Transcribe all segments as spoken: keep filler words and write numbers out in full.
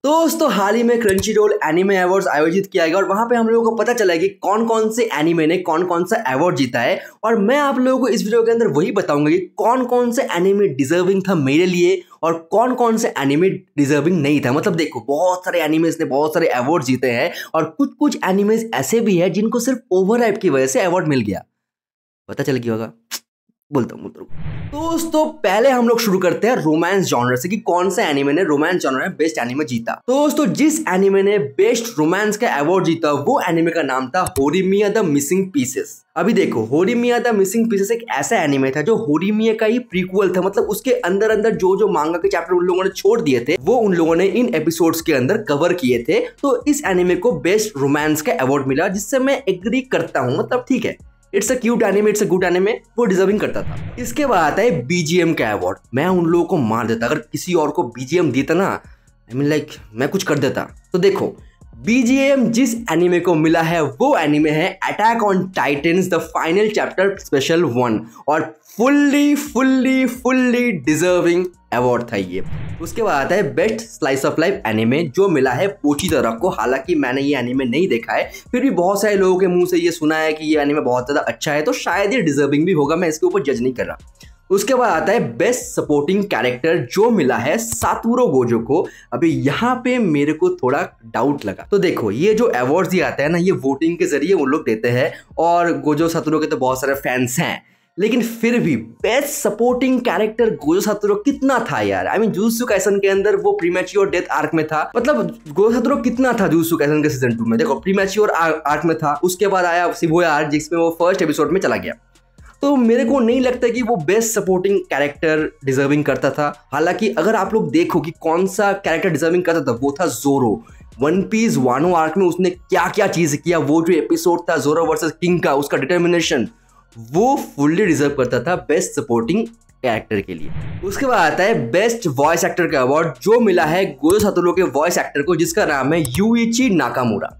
दोस्तों हाल ही में crunchy role anime awards आयोजित किया गया और वहां पे हम लोगों को पता चला कि कौन कौन से एनिमे ने कौन कौन सा अवार्ड जीता है। और मैं आप लोगों को इस वीडियो के अंदर वही बताऊंगा कि कौन कौन से एनिमे डिजर्विंग था मेरे लिए और कौन कौन से एनिमे डिजर्विंग नहीं था। मतलब देखो, बहुत सारे एनिमेज ने बहुत सारे अवार्ड जीते हैं और कुछ कुछ एनिमेज ऐसे भी है जिनको सिर्फ ओवर हाइप की वजह से अवार्ड मिल गया। पता चल गया होगा, बोलता हूँ बोलता हूँ। दोस्तों पहले हम लोग शुरू करते हैं रोमांस जॉनर से कि कौन सा एनिमे ने रोमांस जॉनर में बेस्ट एनिमे जीता। दोस्तों जिस एनिमे ने बेस्ट रोमांस का अवार्ड जीता वो एनिमे का नाम था होरिमिया द मिसिंग पीसेस। अभी देखो, होरिमिया द मिसिंग पीसेस एक ऐसा एनिमे था जो होरिमिया का ही प्रीक्वल था। मतलब उसके अंदर अंदर जो जो मांगा के चैप्टर उन लोगों ने छोड़ दिए थे वो उन लोगों ने इन एपिसोड्स के अंदर कवर किए थे। तो इस एनिमे को बेस्ट रोमांस का अवार्ड मिला, जिससे मैं एग्री करता हूँ। मतलब ठीक है, it's a cute anime, it's a good anime, वो डिजर्विंग करता था। इसके बाद आता है बीजीएम का अवार्ड। मैं उन लोगों को मार देता अगर किसी और को बीजीएम देता ना, आई मीन लाइक मैं कुछ कर देता। तो देखो, बीजीएम जिस एनिमे को मिला है वो एनिमे है Attack on Titans the final chapter special one, और fully fully fully deserving award था ये। उसके बाद आता है best slice of life anime, जो मिला है पोची तरफ को। हालांकि मैंने ये एनिमे नहीं देखा है, फिर भी बहुत सारे लोगों के मुंह से ये सुना है कि ये एनिमे बहुत ज़्यादा अच्छा है, तो शायद ये डिजर्विंग भी होगा। मैं इसके ऊपर जज नहीं कर रहा। उसके बाद आता है बेस्ट सपोर्टिंग कैरेक्टर, जो मिला है सातोरू गोजो को। अभी यहाँ पे मेरे को थोड़ा डाउट लगा। तो देखो, ये जो अवार्ड्स दिए आते हैं ना, ये वोटिंग के जरिए उन लोग देते हैं और गोजो सातोरू के तो बहुत सारे फैंस हैं, लेकिन फिर भी best supporting character Gojo Satoru कितना था यार। आई मीन जुजुत्सु काइसन के अंदर वो प्रीमैच्योर डेथ आर्क में था। मतलब गोजो सातोरू कितना था जुजुत्सु काइसन के सीजन टू में, देखो प्रीमैच्योर आर्क में था। उसके बाद आया शिबुया आर्क जिसमें वो फर्स्ट एपिसोड में चला गया। तो मेरे को नहीं लगता कि वो बेस्ट सपोर्टिंग कैरेक्टर डिजर्विंग करता था। हालांकि अगर आप लोग देखो कि कौन सा कैरेक्टर डिजर्विंग करता था, वो था जोरो। वन पीस वानो आर्क में उसने क्या क्या चीज किया, वो जो एपिसोड था जोरो वर्सेस किंग का, उसका डिटर्मिनेशन, वो फुल्ली डिजर्व करता था बेस्ट सपोर्टिंग कैरेक्टर के लिए। उसके बाद आता है बेस्ट वॉइस एक्टर का अवार्ड, जो मिला है गोजो सातोरू के वॉइस एक्टर को, जिसका नाम है यूइची नाकामुरा।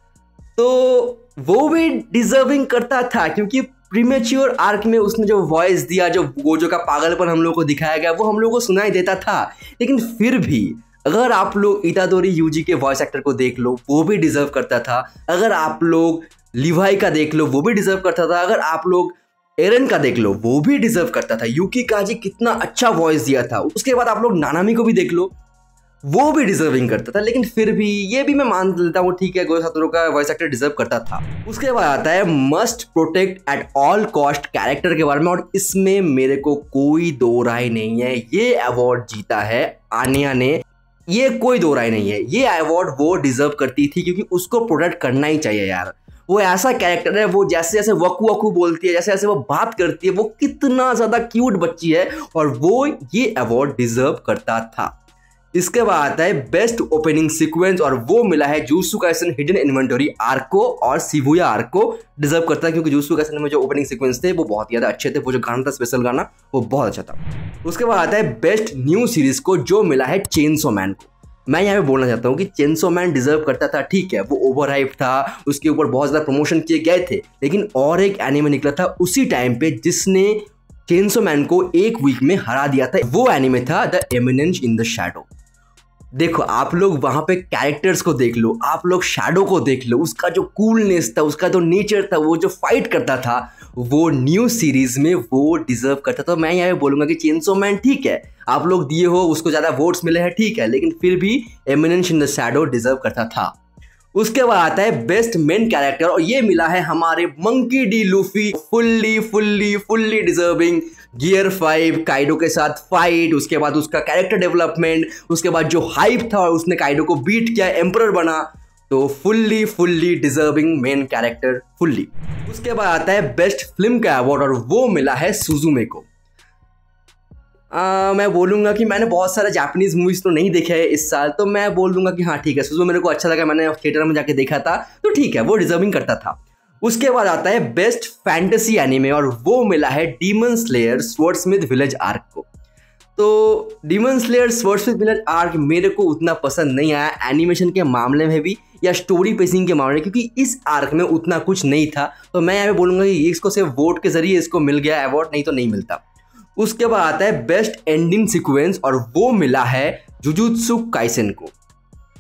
तो वो भी डिजर्विंग करता था क्योंकि प्रीमेच्योर आर्क में उसने जो वॉइस दिया, जो गोजो का पागलपन हम लोग को दिखाया गया, वो हम लोग को सुनाई देता था। लेकिन फिर भी अगर आप लोग इतादोरी यूजी के वॉइस एक्टर को देख लो, वो भी डिजर्व करता था। अगर आप लोग लिवाई का देख लो, वो भी डिजर्व करता था। अगर आप लोग एरन का देख लो, वो भी डिजर्व करता था। यूकी काजी कितना अच्छा वॉइस दिया था। उसके बाद आप लोग नानामी को भी देख लो, वो भी डिजर्विंग करता था। लेकिन फिर भी ये भी मैं मान लेता हूँ, ठीक है, गोजो सातोरू का वॉइस एक्टर डिजर्व करता था। उसके बाद आता है must protect at all cost character के बारे में, और इसमें मेरे को कोई दो राय नहीं है। ये अवार्ड जीता है आन्या ने, ये कोई दो राय नहीं है। ये अवार्ड वो डिजर्व करती थी क्योंकि उसको प्रोटेक्ट करना ही चाहिए यार। वो ऐसा कैरेक्टर है, वो जैसे जैसे वकू वकू बोलती है, जैसे जैसे वो बात करती है, वो कितना ज्यादा क्यूट बच्ची है, और वो ये अवार्ड डिजर्व करता था। इसके बाद आता है बेस्ट ओपनिंग सीक्वेंस, और वो मिला है Jujutsu Kaisen hidden inventory arc को, और शिबुया आर्क को डिजर्व करता है क्योंकि जुजुत्सु काइसन में जो ओपनिंग सीक्वेंस थे वो बहुत ज्यादा अच्छे थे। वो जो गाना था, स्पेशल गाना, वो बहुत अच्छा था। उसके बाद आता है बेस्ट न्यू सीरीज को, जो मिला है चेनसो मैन को। मैं यहाँ पे बोलना चाहता हूँ कि चेनसो मैन डिजर्व करता था, ठीक है, वो ओवर हाइप था, उसके ऊपर बहुत ज्यादा प्रमोशन किए गए थे। लेकिन और एक एनिमे निकला था उसी टाइम पे जिसने चेनसो मैन को एक वीक में हरा दिया था। वो एनिमे था the Eminence in the Shadow. देखो, आप लोग वहां पे कैरेक्टर्स को देख लो, आप लोग शैडो को देख लो, उसका जो कूलनेस था, उसका जो नेचर था, वो जो फाइट करता था, वो न्यू सीरीज में वो डिजर्व करता था। तो मैं यहाँ पे बोलूंगा कि चेनसो मैन, ठीक है, आप लोग दिए हो, उसको ज्यादा वोट्स मिले हैं, ठीक है, लेकिन फिर भी Eminence in the Shadow deserve करता था। उसके बाद आता है बेस्ट मेन कैरेक्टर, और ये मिला है हमारे Monkey D Luffy. Fully fully fully deserving. Gear five Kaido के साथ फाइट, उसके बाद उसका कैरेक्टर डेवलपमेंट, उसके बाद जो हाइप था और उसने काइडो को बीट किया, एम्परर बना, तो fully fully deserving main character fully. उसके बाद आता है बेस्ट फिल्म का अवार्ड, और वो मिला है सुजुमे को। आ, मैं बोलूँगा कि मैंने बहुत सारे जापानीज मूवीज तो नहीं देखे हैं इस साल, तो मैं बोल दूंगा कि हाँ ठीक है, सुजुमे मेरे को अच्छा लगा, मैंने थिएटर में जाके देखा था, तो ठीक है, वो डिजर्विंग करता था। उसके बाद आता है बेस्ट फैंटेसी एनिमे, और वो मिला है Demon Slayer swordsmith village arc को। तो Demon Slayer swordsmith village arc मेरे को उतना पसंद नहीं आया, एनिमेशन के मामले में भी या स्टोरी पेसिंग के मामले में, क्योंकि इस आर्क में उतना कुछ नहीं था। तो मैं यहाँ पे बोलूँगा कि इसको सिर्फ वोट के जरिए इसको मिल गया अवार्ड, नहीं तो नहीं मिलता। उसके बाद आता है बेस्ट एंडिंग सीक्वेंस, और वो मिला है जुजुत्सु काइसेन को।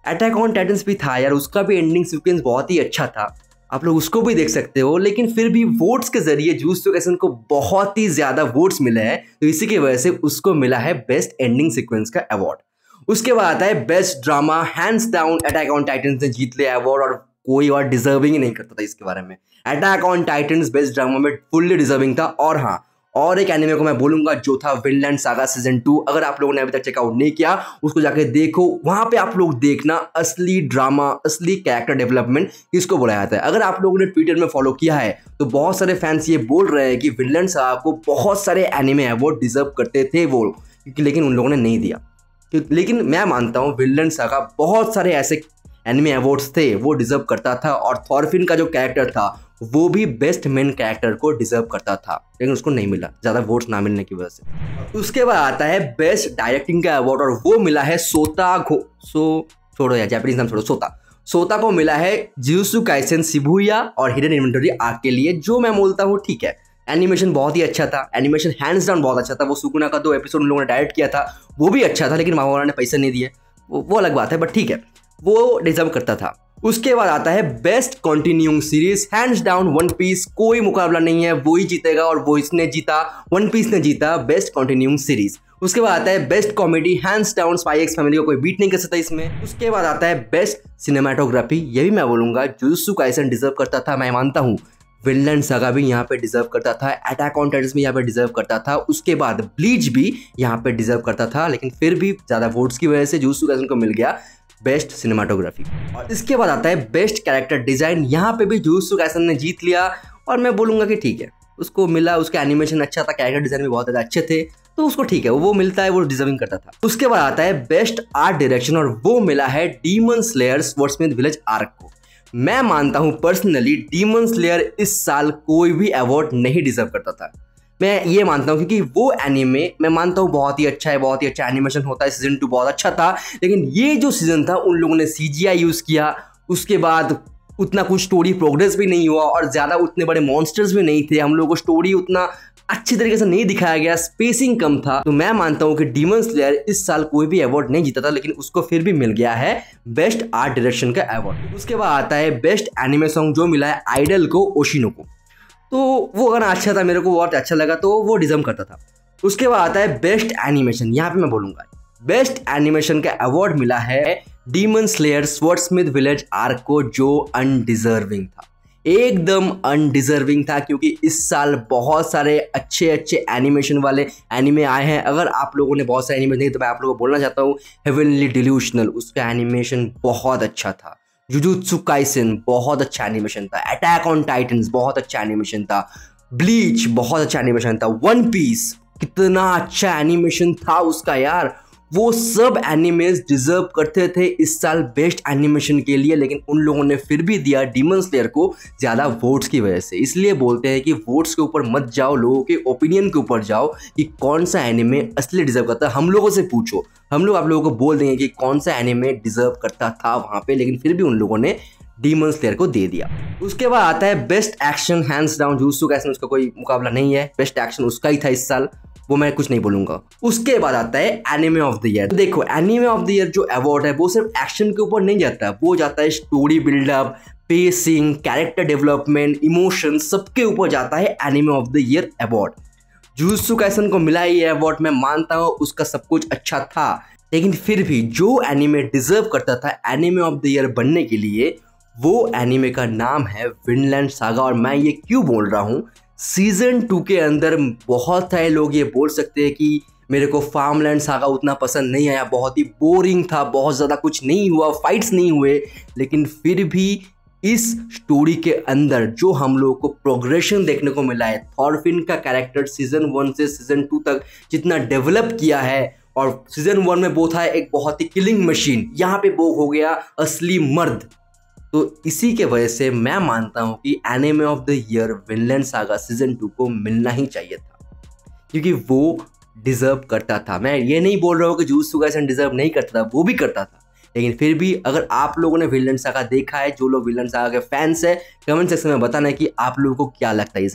अटैक ऑन टाइटन्स भी था यार, उसका भी एंडिंग सीक्वेंस बहुत ही अच्छा था, आप लोग उसको भी देख सकते हो। लेकिन फिर भी वोट्स के जरिए जुजुत्सु काइसेन को बहुत ही ज्यादा वोट्स मिले हैं, तो इसी की वजह से उसको मिला है बेस्ट एंडिंग सीक्वेंस का अवार्ड। उसके बाद आता है best drama, hands down Attack on Titans ने जीत लिया अवार्ड और कोई और डिजर्विंग ही नहीं करता था इसके बारे में। Attack on Titans best drama में फुल्ली डिजर्विंग था। और हाँ, और एक एनिमे को मैं बोलूंगा जो था विनलैंड सागा सीजन टू। अगर आप लोगों ने अभी तक चेकआउट नहीं किया उसको जाके देखो, वहां पे आप लोग देखना असली ड्रामा, असली कैरेक्टर डेवलपमेंट किसको बोला जाता है। अगर आप लोगों ने ट्विटर में फॉलो किया है तो बहुत सारे फैंस ये बोल रहे हैं कि विनलैंड सागा को बहुत सारे एनिमे अवार्ड डिजर्व करते थे वो, लेकिन उन लोगों ने नहीं दिया। लेकिन मैं मानता हूँ विनलैंड सागा बहुत सारे ऐसे एनिमे अवार्ड्स थे वो डिजर्व करता था, और थॉरफिन का जो कैरेक्टर था वो भी बेस्ट मेन कैरेक्टर को डिजर्व करता था, लेकिन उसको नहीं मिला ज्यादा वोट्स ना मिलने की वजह से। उसके बाद आता है बेस्ट डायरेक्टिंग का अवार्ड, और वो मिला है सोता घो सो छोड़ो यार जापानीज नाम छोड़ो सोता सोता को मिला है जुजुत्सु काइसेन शिबुया और हिडन इन्वेंटरी आर्क के लिए, जो मैं बोलता हूँ ठीक है। एनिमेशन बहुत ही अच्छा था, एनिमेशन हैंड्स डाउन बहुत अच्छा था। वो सुकुना का दो एपिसोड उन लोगों ने डायरेक्ट किया था वो भी अच्छा था, लेकिन मामावाला ने पैसे नहीं दिए, वो, वो अलग बात है, बट ठीक है वो डिजर्व करता था। उसके बाद आता है best continuing series, hands down One Piece, कोई मुकाबला नहीं है, वो ही जीतेगा और वो इसने जीता, वन पीस ने जीता बेस्ट कंटिन्यूइंग सीरीज। उसके बाद आता है best comedy, hands down Spy X Family को कोई बीट नहीं कर सकता इसमें। उसके बाद आता है बेस्ट सिनेमाटोग्राफी, ये भी मैं बोलूंगा जुजुत्सु काइसेन डिजर्व करता था, मैं मानता हूँ। विनलैंड सागा भी यहाँ पे डिजर्व करता था, अटैक ऑन टाइटन्स भी यहाँ पे डिजर्व करता था, उसके बाद ब्लीच भी यहाँ पे डिजर्व करता था, लेकिन फिर भी ज्यादा वोट्स की वजह से जुजुत्सु काइसेन को मिल गया बेस्ट सिनेमाटोग्राफी। और इसके बाद आता है बेस्ट कैरेक्टर डिजाइन, यहाँ पे भी जुजुत्सु काइसेन ने जीत लिया, और मैं बोलूंगा कि ठीक है उसको मिला, उसका एनिमेशन अच्छा था, कैरेक्टर डिजाइन भी बहुत ज्यादा अच्छे थे, तो उसको ठीक है वो मिलता है, वो डिजर्विंग करता था। उसके बाद आता है बेस्ट आर्ट डायरेक्शन, और वो मिला है Demon Slayer Swordsman Village arc को। मैं मानता हूं पर्सनली डीमन स्लेयर इस साल कोई भी अवार्ड नहीं डिजर्व करता था, मैं ये मानता हूँ, क्योंकि वो एनीमे मैं मानता हूँ बहुत ही अच्छा है, बहुत ही अच्छा एनिमेशन होता है, सीजन टू बहुत अच्छा था, लेकिन ये जो सीजन था उन लोगों ने सीजीआई यूज किया, उसके बाद उतना कुछ स्टोरी प्रोग्रेस भी नहीं हुआ, और ज्यादा उतने बड़े मॉन्स्टर्स भी नहीं थे, हम लोगों को स्टोरी उतना अच्छी तरीके से नहीं दिखाया गया, स्पेसिंग कम था। तो मैं मानता हूँ कि डीमन स्लेयर इस साल कोई भी अवार्ड नहीं जीता था, लेकिन उसको फिर भी मिल गया है बेस्ट आर्ट डायरेक्शन का अवार्ड। उसके बाद आता है बेस्ट एनिमे सॉन्ग, जो मिला है आइडल को ओशिनो को, तो वो गाना अच्छा था, मेरे को बहुत अच्छा लगा, तो वो डिजर्व करता था। उसके बाद आता है बेस्ट एनिमेशन, यहाँ पे मैं बोलूंगा बेस्ट एनिमेशन का अवार्ड मिला है Demon Slayer Swordsman Village arc को, जो अनडिजर्विंग था, एकदम अनडिजर्विंग था, क्योंकि इस साल बहुत सारे अच्छे अच्छे एनिमेशन वाले एनिमे आए हैं। अगर आप लोगों ने बहुत सारे एनिमे देखे तो मैं आप लोगों को बोलना चाहता हूँ हेवनली डिल्यूशनल, उसका एनिमेशन बहुत अच्छा था। जुजुत्सु काइसेन बहुत अच्छा एनिमेशन था, अटैक ऑन टाइटन्स बहुत अच्छा एनिमेशन था, ब्लीच बहुत अच्छा एनिमेशन था, वन पीस कितना अच्छा एनिमेशन था उसका यार, वो सब एनिमेस डिजर्व करते थे इस साल बेस्ट एनिमेशन के लिए, लेकिन उन लोगों ने फिर भी दिया डीमन स्लेयर को ज्यादा वोट्स की वजह से। इसलिए बोलते हैं कि वोट्स के ऊपर मत जाओ, लोगों के ओपिनियन के ऊपर जाओ कि कौन सा एनिमे असली डिजर्व करता है। हम लोगों से पूछो, हम लोग आप लोगों को बोल देंगे कि कौन सा एनिमे डिजर्व करता था वहां पे, लेकिन फिर भी उन लोगों ने डीमन स्लेयर को दे दिया। उसके बाद आता है best action, hands down Jujutsu Kaisen, उसका कोई मुकाबला नहीं है, बेस्ट एक्शन उसका ही था इस साल, वो मैं कुछ नहीं बोलूंगा। उसके बाद आता है एनिमे ऑफ द ईयर। देखो एनिमे ऑफ द ईयर जो अवार्ड है वो सिर्फ एक्शन के ऊपर नहीं जाता, वो जाता है story buildup, pacing, character development, emotion, सबके ऊपर जाता है anime of the year award. Jujutsu Kaisen को मिला ये अवार्ड, मैं मानता हूँ उसका सब कुछ अच्छा था, लेकिन फिर भी जो एनिमे डिजर्व करता था एनिमे ऑफ द ईयर बनने के लिए, वो एनिमे का नाम है विनलैंड सागा। और मैं ये क्यों बोल रहा हूँ, सीजन टू के अंदर बहुत सारे लोग ये बोल सकते हैं कि मेरे को फार्मलैंड सागा उतना पसंद नहीं आया, बहुत ही बोरिंग था, बहुत ज़्यादा कुछ नहीं हुआ, फाइट्स नहीं हुए, लेकिन फिर भी इस स्टोरी के अंदर जो हम लोगों को प्रोग्रेशन देखने को मिला है, थॉरफिन का कैरेक्टर सीजन वन से सीजन टू तक जितना डेवलप किया है, और सीजन वन में वो था एक बहुत ही किलिंग मशीन, यहाँ पे वो हो गया असली मर्द। तो इसी के वजह से मैं मानता हूँ कि anime of the year Vinland Saga season two को मिलना ही चाहिए था, क्योंकि वो डिजर्व करता था। मैं ये नहीं बोल रहा हूँ कि जुजुत्सु काइसेन डिजर्व नहीं करता था, वो भी करता था, लेकिन फिर भी अगर आप लोगों ने विनलैंड सागा देखा है, जो लोग विनलैंड सागा के फैंस है, कमेंट सेक्शन में बताना है कि आप लोगों को क्या लगता है इस बारे में।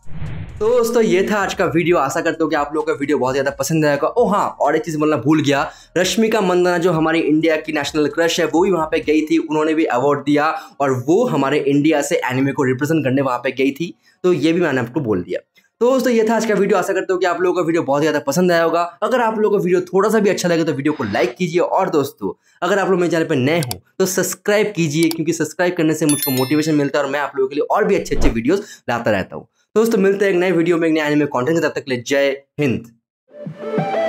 तो दोस्तों ये था आज का वीडियो। आशा करता हूँ कि आप लोगों का वीडियो बहुत ज़्यादा पसंद आएगा। ओ हाँ, और एक चीज़ बोलना भूल गया, रश्मिका मंदाना जो हमारी इंडिया की नेशनल क्रश है वो भी वहाँ पे गई थी, उन्होंने भी अवार्ड दिया और वो हमारे इंडिया से एनिमे को रिप्रेजेंट करने वहाँ पे गई थी। तो ये भी मैंने आपको बोल दिया। तो दोस्तों ये था आज का वीडियो। आशा करता हूँ कि आप लोगों का वीडियो बहुत ज़्यादा पसंद आया होगा। अगर आप लोगों का वीडियो थोड़ा सा भी अच्छा लगे तो वीडियो को लाइक कीजिए, और दोस्तों अगर आप लोग मेरे चैनल पर नए हो तो सब्सक्राइब कीजिए, क्योंकि सब्सक्राइब करने से मुझको मोटिवेशन मिलता है और मैं आप लोगों के लिए और भी अच्छे अच्छे वीडियोस लाता रहता हूँ। दोस्तों मिलते हैं एक नए वीडियो में एक नए एनिमे कंटेंट के, तब तक के लिए जय हिंद।